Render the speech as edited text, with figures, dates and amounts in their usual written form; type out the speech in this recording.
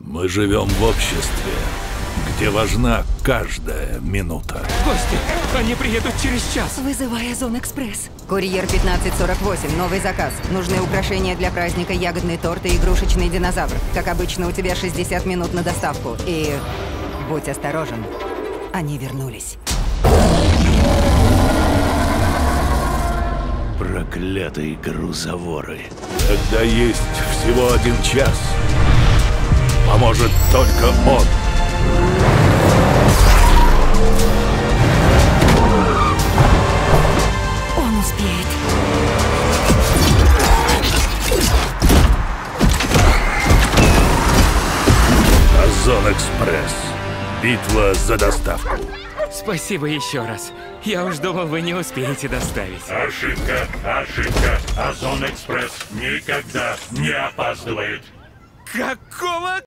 Мы живем в обществе, где важна каждая минута. Гости, они приедут через час. Вызывай Озон Экспресс. Курьер 1548, новый заказ. Нужны украшения для праздника, ягодный торт и игрушечный динозавр. Как обычно, у тебя 60 минут на доставку. И будь осторожен, они вернулись. Проклятые грузоворы. Когда есть всего 1 час, поможет только он. Он успеет. Озон Экспресс. Битва за доставку. Спасибо еще раз. Я уж думал, вы не успеете доставить. Ошибка, ошибка. Озон Экспресс никогда не опаздывает. Какого